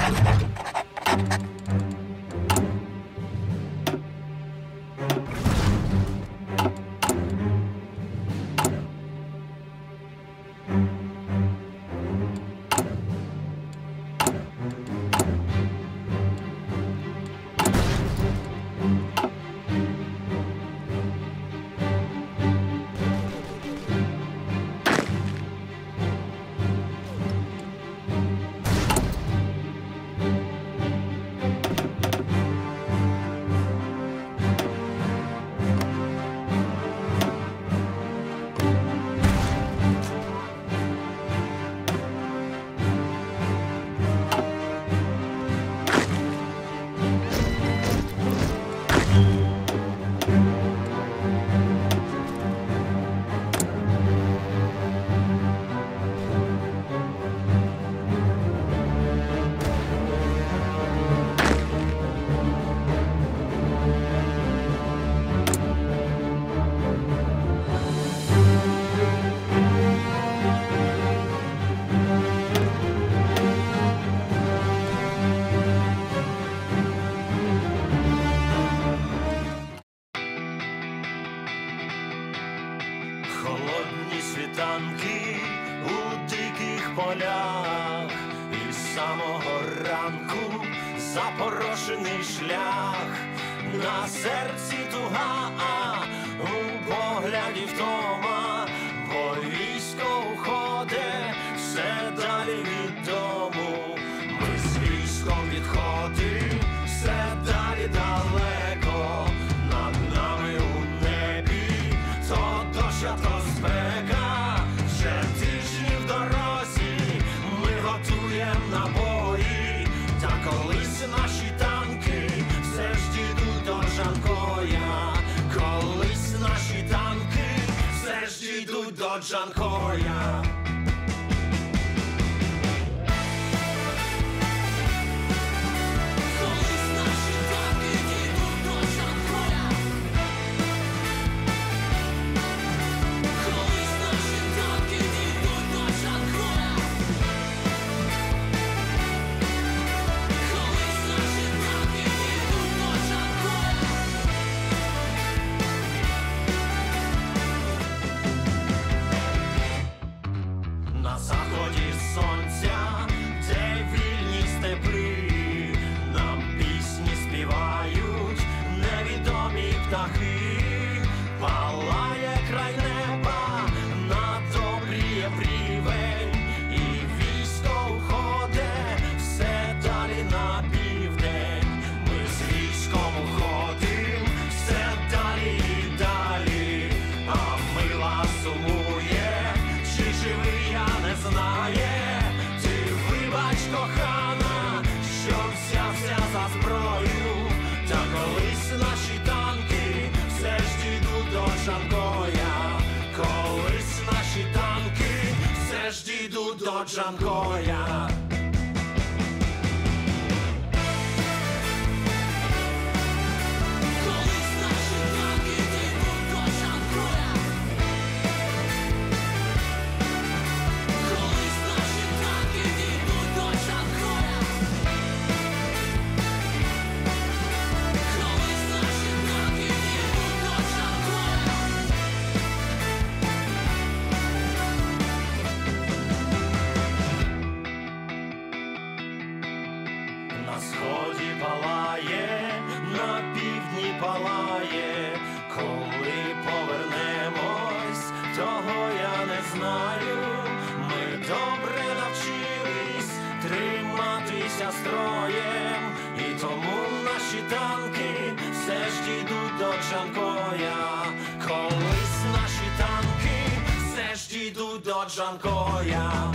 Холодні світанки у диких полях, і з самого ранку запорошений шлях, на серці туга, а у погляді втома, бо військо уходить все далі від дому. Ми з військом відходимо все далі далеко, над нами у небі то дощ, а то спека. Вже тижні в дорозі ми готуємо набої, та колись наші танки все ж дійдуть до Джанкоя. Колись наші танки все ж дійдуть до Джанкоя. На заході сонця, де вільні степи, нам пісні співають невідомі птахи. Палає край неба, надобріє рівень, і військо уходить все далі на південь. Ми з військом уходим все далі і далі, а мила сумує, чи живий я не знає. Ти вибач, кохана, що взявся за зброю, та колись наші танки все ж дійдуть до Джанкоя. Колись наші танки все ж дійдуть до Джанкоя. На сході палає, на півдні палає. Коли повернемось, того я не знаю. Ми добре навчились триматися строєм, і тому наші танки все ж дійдуть до Джанкоя. Колись наші танки все ж дійдуть до Джанкоя.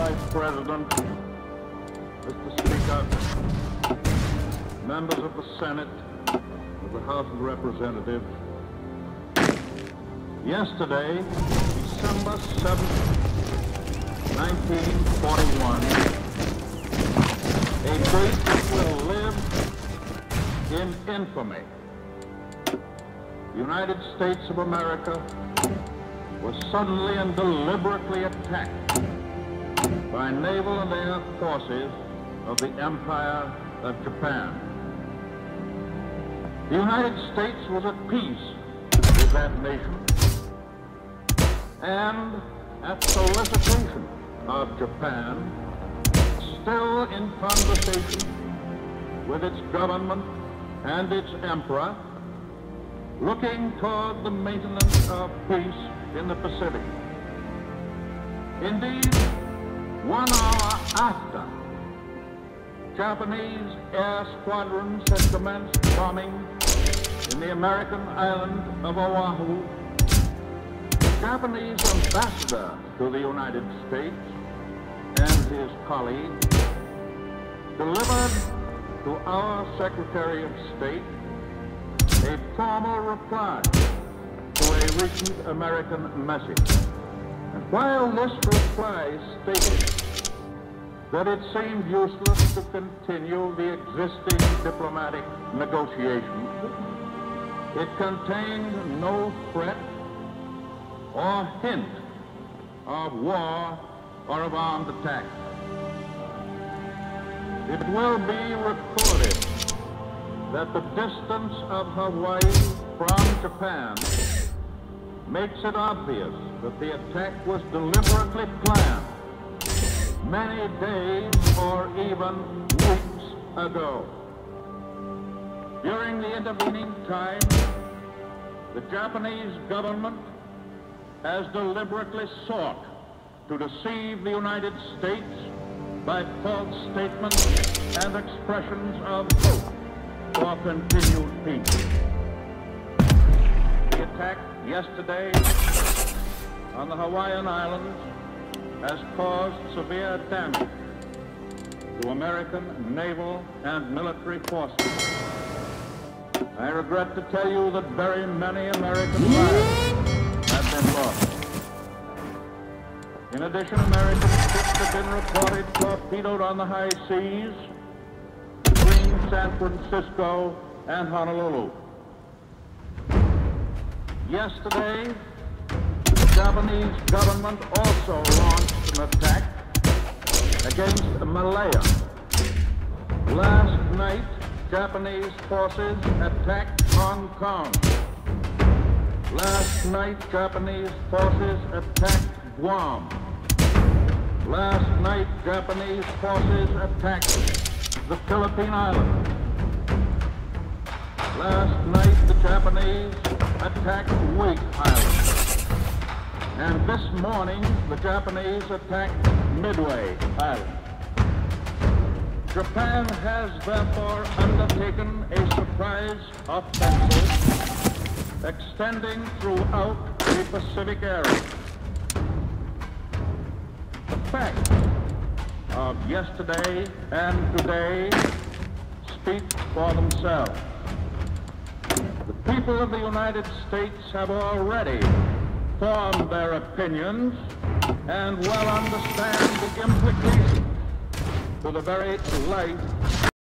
Vice President, Mr. Speaker, members of the Senate, of the House of Representatives, yesterday, December 7th, 1941, a date that will live in infamy. The United States of America was suddenly and deliberately attacked by naval and air forces of the Empire of Japan. The United States was at peace with that nation, and at solicitation of Japan, still in conversation with its government and its emperor, looking toward the maintenance of peace in the Pacific. Indeed, 1 hour after Japanese air squadrons had commenced bombing in the American island of Oahu, the Japanese ambassador to the United States and his colleague delivered to our Secretary of State a formal reply to a recent American message. And while this reply stated that it seemed useless to continue the existing diplomatic negotiations, it contained no threat or hint of war or of armed attack. It will be recorded that the distance of Hawaii from Japan makes it obvious that the attack was deliberately planned many days or even weeks ago. During the intervening time, the Japanese government has deliberately sought to deceive the United States by false statements and expressions of hope for continued peace. The attack yesterday on the Hawaiian Islands has caused severe damage to American naval and military forces. I regret to tell you that very many American lives have been lost. In addition, American ships have been reported torpedoed on the high seas between San Francisco and Honolulu. Yesterday, the Japanese government also launched an attack against Malaya. Last night, Japanese forces attacked Hong Kong. Last night, Japanese forces attacked Guam. Last night, Japanese forces attacked the Philippine Islands. Last night, the Japanese attacked Wake Island. And this morning, the Japanese attacked Midway Island. Japan has therefore undertaken a surprise offensive extending throughout the Pacific area. The facts of yesterday and today speak for themselves. The people of the United States have already formed their opinions and well understand the implications to the very life